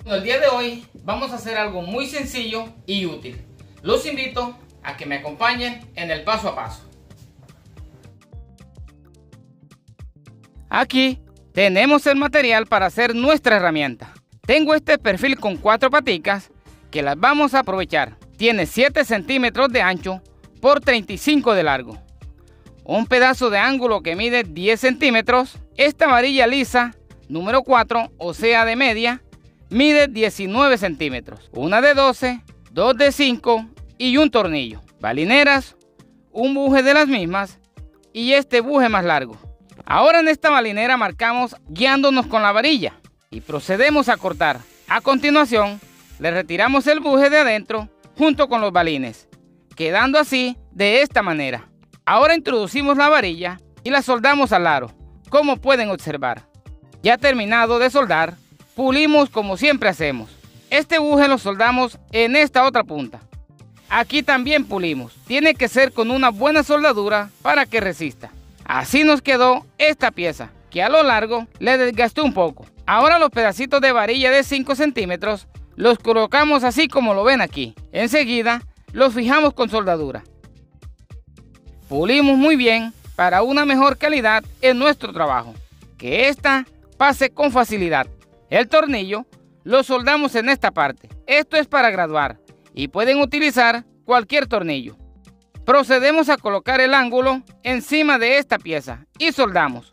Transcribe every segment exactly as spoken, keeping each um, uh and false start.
El día de hoy vamos a hacer algo muy sencillo y útil. Los invito a que me acompañen en el paso a paso. Aquí tenemos el material para hacer nuestra herramienta. Tengo este perfil con cuatro paticas que las vamos a aprovechar. Tiene siete centímetros de ancho por treinta y cinco de largo. Un pedazo de ángulo que mide diez centímetros. Esta varilla lisa número cuatro, o sea de media, mide diecinueve centímetros. Una de doce, dos de cinco y un tornillo. Balineras, un buje de las mismas y este buje más largo. Ahora en esta balinera marcamos guiándonos con la varilla y procedemos a cortar. A continuación le retiramos el buje de adentro junto con los balines, quedando así de esta manera. Ahora introducimos la varilla y la soldamos al aro, como pueden observar. Ya terminado de soldar, pulimos como siempre hacemos. Este buje lo soldamos en esta otra punta. Aquí también pulimos. Tiene que ser con una buena soldadura para que resista. Así nos quedó esta pieza, que a lo largo le desgasté un poco. Ahora los pedacitos de varilla de cinco centímetros los colocamos así como lo ven aquí. Enseguida los fijamos con soldadura. Pulimos muy bien para una mejor calidad en nuestro trabajo. Que esta pase con facilidad. El tornillo lo soldamos en esta parte. Esto es para graduar y pueden utilizar cualquier tornillo. Procedemos a colocar el ángulo encima de esta pieza y soldamos.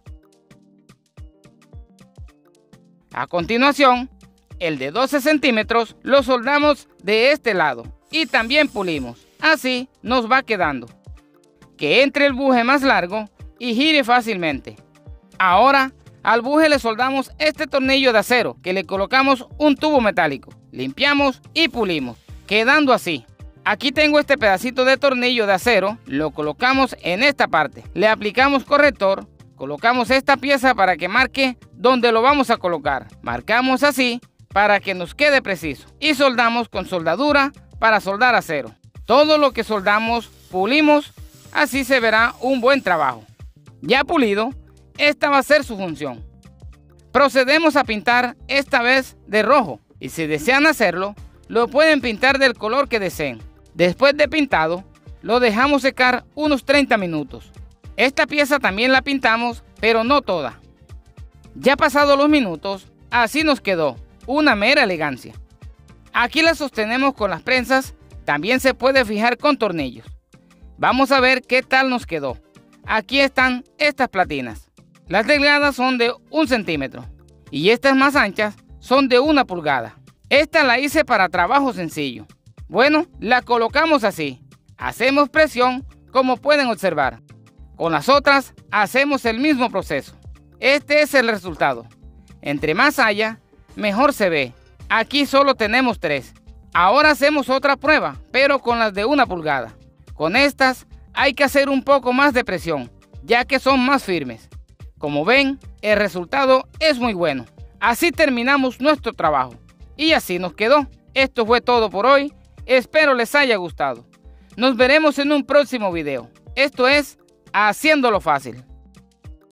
A continuación, el de doce centímetros lo soldamos de este lado y también pulimos. Así nos va quedando. Que entre el buje más largo y gire fácilmente. Ahora al buje le soldamos este tornillo de acero que le colocamos un tubo metálico. Limpiamos y pulimos, quedando así. Aquí tengo este pedacito de tornillo de acero, lo colocamos en esta parte. Le aplicamos corrector, colocamos esta pieza para que marque donde lo vamos a colocar. Marcamos así para que nos quede preciso. Y soldamos con soldadura para soldar acero. Todo lo que soldamos, pulimos, así se verá un buen trabajo. Ya pulido, esta va a ser su función. Procedemos a pintar esta vez de rojo. Y si desean hacerlo, lo pueden pintar del color que deseen. Después de pintado, lo dejamos secar unos treinta minutos. Esta pieza también la pintamos, pero no toda. Ya pasados los minutos, así nos quedó, una mera elegancia. Aquí la sostenemos con las prensas, también se puede fijar con tornillos. Vamos a ver qué tal nos quedó. Aquí están estas platinas. Las delgadas son de un centímetro y estas más anchas son de una pulgada. Esta la hice para trabajo sencillo. Bueno, la colocamos así. Hacemos presión como pueden observar. Con las otras hacemos el mismo proceso. Este es el resultado. Entre más haya, mejor se ve. Aquí solo tenemos tres. Ahora hacemos otra prueba, pero con las de una pulgada. Con estas hay que hacer un poco más de presión, ya que son más firmes. Como ven, el resultado es muy bueno. Así terminamos nuestro trabajo. Y así nos quedó. Esto fue todo por hoy. Espero les haya gustado. Nos veremos en un próximo video. Esto es Haciéndolo Fácil.